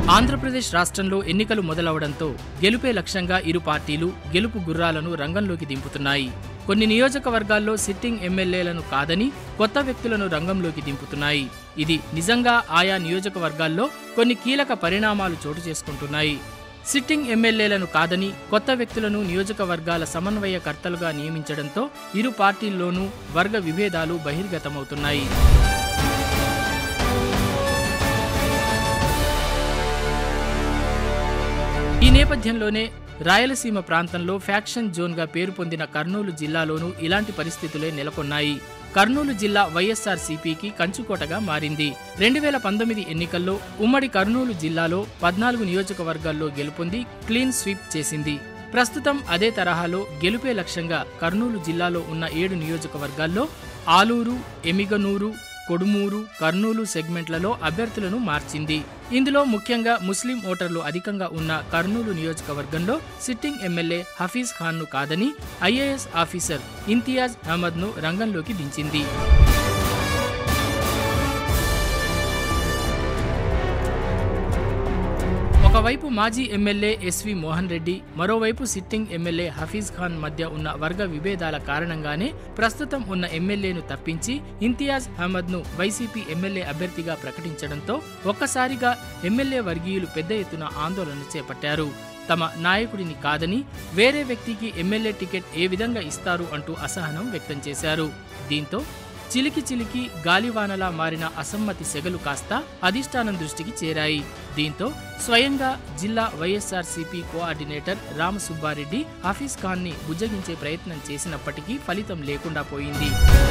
ఆంధ్రప్రదేశ్ రాష్ట్రంలో ఎన్నికలు మొదలవడంతో గెలుపే లక్ష్యంగా ఇరు పార్టీలు గెలుపు గుర్రాలను రంగంలోకి దింపుతున్నాయి. కొన్ని నియోజకవర్గాల్లో సిట్టింగ్ ఎమ్మెల్యేలను కాదని కొత్త వ్యక్తులను రంగంలోకి దింపుతున్నాయి. ఇది నిజంగా ఆయా నియోజకవర్గాల్లో కొన్ని కీలక పరిణామాలు చోటు చేసుకుంటున్నాయి. సిట్టింగ్ ఎమ్మెల్యేలను కాదని కొత్త వ్యక్తులను నియోజకవర్గాల సమన్వయకర్తలుగా నియమించడంతో ఇరు పార్టీల్లోనూ వర్గ విభేదాలు బహిర్గతమవుతున్నాయి. ఈ నేపథ్యంలోనే రాయలసీమ ప్రాంతంలో ఫ్యాక్షన్ జోన్గా పేరు పొందిన కర్నూలు జిల్లాలోనూ ఇలాంటి పరిస్థితులే నెలకొన్నాయి. కర్నూలు జిల్లా వైఎస్ఆర్సీపీకి కంచుకోటగా మారింది. 2019 ఎన్నికల్లో ఉమ్మడి కర్నూలు జిల్లాలో 14 నియోజకవర్గాల్లో గెలుపొంది క్లీన్ స్వీప్ చేసింది. ప్రస్తుతం అదే తరహాలో గెలుపే లక్ష్యంగా కర్నూలు జిల్లాలో ఉన్న 7 నియోజకవర్గాల్లో ఆలూరు, ఎమిగనూరు, కొడుమూరు, కర్నూలు సెగ్మెంట్లలో అభ్యర్థులను మార్చింది. ఇందులో ముఖ్యంగా ముస్లిం ఓటర్లు అధికంగా ఉన్న కర్నూలు నియోజకవర్గంలో సిట్టింగ్ ఎమ్మెల్యే హఫీజ్ ఖాన్ను కాదని ఐఏఎస్ ఆఫీసర్ ఇంతియాజ్ అహ్మద్ను రంగంలోకి దించింది. ఒకవైపు మాజీ ఎమ్మెల్యే ఎస్వి మోహన్ రెడ్డి, మరోవైపు సిట్టింగ్ ఎమ్మెల్యే హఫీజ్ ఖాన్ మధ్య ఉన్న వర్గ విభేదాల కారణంగానే ప్రస్తుతం ఉన్న ఎమ్మెల్యేను తప్పించి ఇంతియాజ్ అహ్మద్ను వైసీపీ ఎమ్మెల్యే అభ్యర్థిగా ప్రకటించడంతో ఒక్కసారిగా ఎమ్మెల్యే వర్గీయులు పెద్ద ఎత్తున ఆందోళన చేపట్టారు. తమ నాయకుడిని కాదని వేరే వ్యక్తికి ఎమ్మెల్యే టికెట్ ఏ విధంగా ఇస్తారు అంటూ అసహనం వ్యక్తం చేశారు. దీంతో చిలికి గాలివానలా మారిన అసమ్మతి సెగలు కాస్త అధిష్టానం దృష్టికి చేరాయి. దీంతో స్వయంగా జిల్లా వైఎస్ఆర్సీపీ కోఆర్డినేటర్ రామసుబ్బారెడ్డి హఫీజ్ ఖాన్ ని బుజ్జగించే ప్రయత్నం చేసినప్పటికీ ఫలితం లేకుండా పోయింది.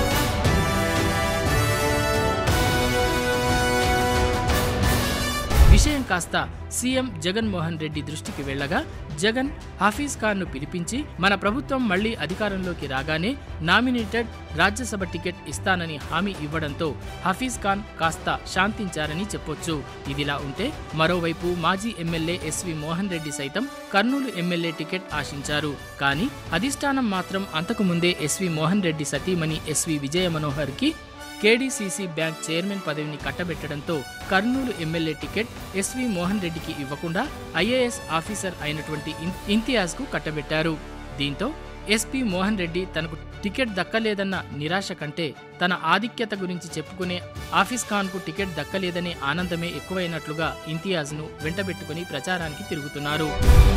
విషయం కాస్త సీఎం జగన్మోహన్ రెడ్డి దృష్టికి వెళ్లగా జగన్ హఫీజ్ ఖాన్ ను పిలిపించి మన ప్రభుత్వం మళ్లీ అధికారంలోకి రాగానే నామినేటెడ్ రాజ్యసభ టికెట్ ఇస్తానని హామీ ఇవ్వడంతో హఫీజ్ ఖాన్ కాస్త శాంతించారని చెప్పొచ్చు. ఇదిలా ఉంటే మరోవైపు మాజీ ఎమ్మెల్యే ఎస్వి మోహన్ రెడ్డి సైతం కర్నూలు ఎమ్మెల్యే టికెట్ ఆశించారు. కానీ అధిష్టానం మాత్రం అంతకుముందే ఎస్వి మోహన్ రెడ్డి సతీమణి ఎస్వి విజయ మనోహర్ కి కేడీసీసీ బ్యాంక్ చైర్మన్ పదవిని కట్టబెట్టడంతో Kurnool MLA ticket SV Mohan రెడ్డికి ఇవ్వకుండా ఐఏఎస్ ఆఫీసర్ అయినటువంటి ఇంతియాజ్కు కట్టబెట్టారు. దీంతో ఎస్పీ మోహన్ రెడ్డి తనకు టికెట్ దక్కలేదన్న నిరాశ కంటే తన ఆధిక్యత గురించి చెప్పుకునే హఫీజ్ ఖాన్కు టికెట్ దక్కలేదనే ఆనందమే ఎక్కువైనట్లుగా ఇంతియాజ్ను వెంటబెట్టుకుని ప్రచారానికి తిరుగుతున్నారు.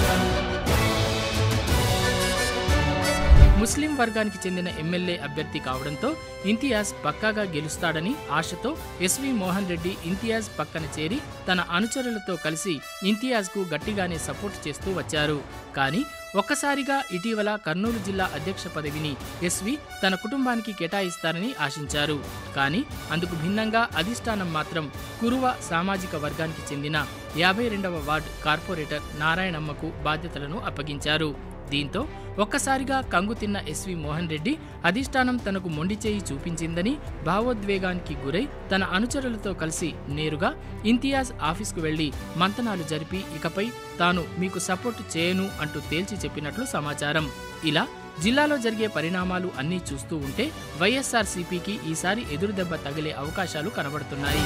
ముస్లిం వర్గానికి చెందిన ఎమ్మెల్యే అభ్యర్థి కావడంతో ఇంతియాజ్ పక్కాగా గెలుస్తాడని ఆశతో ఎస్వి మోహన్ రెడ్డి ఇంతియాజ్ పక్కన చేరి తన అనుచరులతో కలిసి ఇంతియాజ్కు గట్టిగానే సపోర్ట్ చేస్తూ వచ్చారు. కానీ ఒక్కసారిగా ఇటీవల కర్నూలు జిల్లా అధ్యక్ష పదవిని ఎస్వి తన కుటుంబానికి కేటాయిస్తారని ఆశించారు. కానీ అందుకు భిన్నంగా అధిష్టానం మాత్రం కురువ సామాజిక వర్గానికి చెందిన 52వ వార్డు కార్పొరేటర్ నారాయణమ్మకు బాధ్యతలను అప్పగించారు. దీంతో ఒక్కసారిగా కంగుతిన్న ఎస్వి మోహన్ రెడ్డి అధిష్టానం తనకు మొండిచేయి చూపించిందని భావోద్వేగానికి గురై తన అనుచరులతో కలిసి నేరుగా ఇంతియాజ్ ఆఫీస్కు వెళ్లి మంతనాలు జరిపి ఇకపై తాను మీకు సపోర్టు చేయను అంటూ తేల్చి చెప్పినట్లు సమాచారం. ఇలా జిల్లాలో జరిగే పరిణామాలు అన్నీ చూస్తూ ఉంటే వైఎస్ఆర్సీపీకి ఈసారి ఎదురుదెబ్బ తగిలే అవకాశాలు కనబడుతున్నాయి.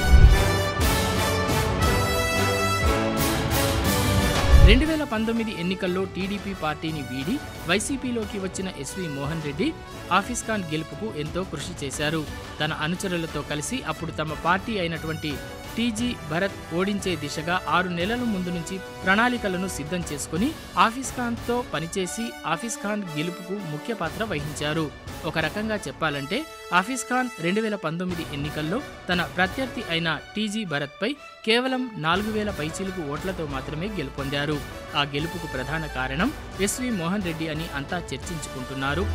2019 ఎన్నికల్లో టీడీపీ పార్టీని వీడి వైసీపీలోకి వచ్చిన ఎస్వి మోహన్ రెడ్డి హఫీజ్ ఖాన్ గెలుపుకు ఎంతో కృషి చేశారు. తన అనుచరులతో కలిసి అప్పుడు తమ పార్టీ అయినటువంటి టీజీ భరత్ ఓడించే దిశగా 6 నెలల ముందు నుంచి ప్రణాళికలను సిద్ధం చేసుకుని హఫీజ్ ఖాన్తో పనిచేసి హఫీజ్ ఖాన్ గెలుపుకు ముఖ్య పాత్ర వహించారు. ఒక రకంగా చెప్పాలంటే హఫీజ్ ఖాన్ 2019 ఎన్నికల్లో తన ప్రత్యర్థి అయిన టీజీ భరత్ పై కేవలం 4000 పైచిలుకు ఓట్లతో మాత్రమే గెలుపొందారు. ఆ గెలుపుకు ప్రధాన కారణం ఎస్వి మోహన్ రెడ్డి అని అంతా చర్చించుకుంటున్నారు.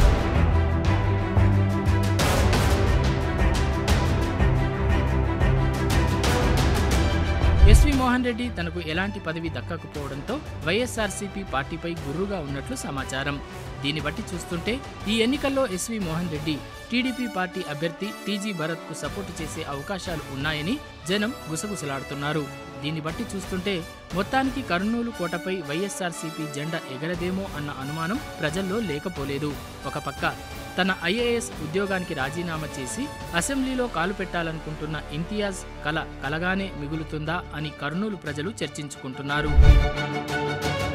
ఎస్వి మోహన్ రెడ్డి తనకు ఎలాంటి పదవి దక్కకపోవడంతో వైఎస్ఆర్సీపీ పార్టీపై గుర్రుగా ఉన్నట్లు సమాచారం. దీన్ని బట్టి చూస్తుంటే ఈ ఎన్నికల్లో SV Mohan Reddy TDP party అభ్యర్థి టీజీ భరత్ కు సపోర్టు చేసే అవకాశాలు ఉన్నాయని జనం గుసగుసలాడుతున్నారు. దీన్ని బట్టి చూస్తుంటే మొత్తానికి కర్నూలు కోటపై వైఎస్ఆర్సీపీ జెండా ఎగరదేమో అన్న అనుమానం ప్రజల్లో లేకపోలేదు. ఒక పక్క తన ఐఏఎస్ ఉద్యోగానికి రాజీనామా చేసి అసెంబ్లీలో కాలు పెట్టాలనుకుంటున్న ఇంతియాజ్ కల కలగానే మిగులుతుందా అని కర్నూలు ప్రజలు చర్చించుకుంటున్నారు.